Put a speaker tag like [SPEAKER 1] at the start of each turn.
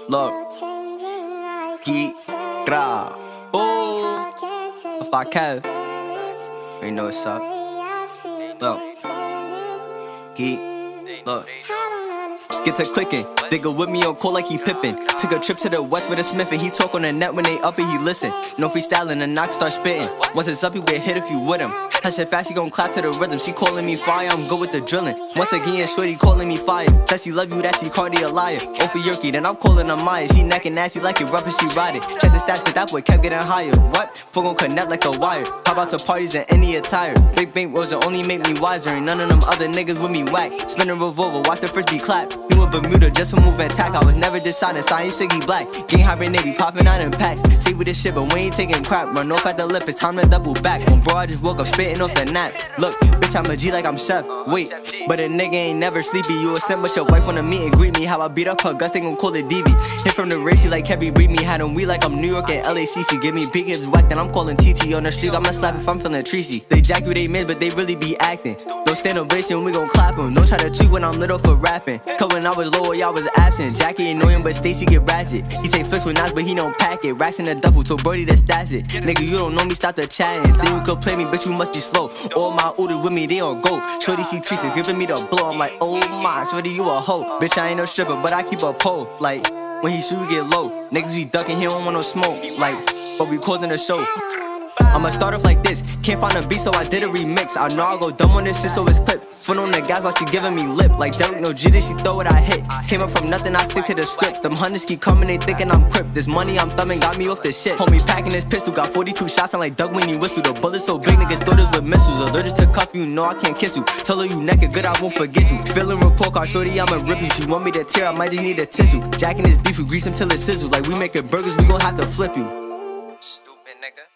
[SPEAKER 1] Look, Geek, Gra, oh, if I can, you know what's up. Look, Geek, look. Get to clicking, nigga with me on call like he Pippin. Took a trip to the west with a Smith and he talk on the net when they up and he listen. No freestyling, the knock start spitting. Once it's up, you get hit if you with him. That shit fast, she gon' clap to the rhythm. She calling me fire, I'm good with the drilling. Once again, shorty calling me fire. Says she love you, that's Cardi a liar. Oh for Yerky, then I'm calling her Maya. She neckin' nasty like it rough and she ride it. Check the stats, but that boy kept getting higher. What? Fuck gon' connect like a wire. How about to parties in any attire? Big bank rolls will only make me wiser. And none of them other niggas with me whack. Spin a revolver, watch the first be clapped. You in Bermuda just for moving tack. I was never dishonest, I ain't Siggy Black. Gang hopping, they be popping out in packs. Say with this shit, but we ain't taking crap. Run off at the lip, it's time to double back. On bro, I just woke up spitting off the nap. Look, bitch, I'm a G like I'm Chef. Wait, but a nigga ain't never sleepy. You a simp, but your wife wanna meet and greet me. How I beat up her guts, they gon' call it DV. Hit from the race, she like Kevin breed me. Had him weed like I'm New York and LACC. Give me big hips whack, then I'm calling TT on the street. I'ma slap if I'm feeling treachy. They jack you, they miss, but they really be acting. Don't stand ovation, we gon' clap them. Don't try to tweet when I'm little for rapping. Cause when I was lower, y'all was absent. Jackie annoying, but Stacy get ratchet. He take flicks with knives, but he don't pack it. Racks in the duffel, told Brody to stash it. Nigga, you don't know me, stop the chatting. Then you could play me, bitch, you must be slow. All my oodles with me, they on go. Shorty, she treats giving me the blow. I'm like, oh my, shorty, you a hoe. Bitch, I ain't no stripper, but I keep a pole. Like, when he shoot, you get low. Niggas be ducking, he don't want no smoke. Like, but we causing the show. I'ma start off like this. Can't find a beat, so I did a remix. I know I go dumb on this shit, so it's clipped. Foot on the gas while she giving me lip. Like Derek, no G, she throw it, I hit. Came up from nothing, I stick to the script. Them hunters keep coming, they thinking I'm crip. This money I'm thumbing got me off the shit. Homie packing his pistol, got 42 shots, I'm like Doug when he whistle. The bullets so big, niggas throw this with missiles. Allergic to cuff, you know I can't kiss you. Tell her you naked, good, I won't forget you. Feeling report card, shorty, I'ma rip you. She want me to tear, I might just need a tissue. Jacking his beef, we grease him till it sizzles. Like we making burgers, we gon' have to flip you.
[SPEAKER 2] Stupid nigga.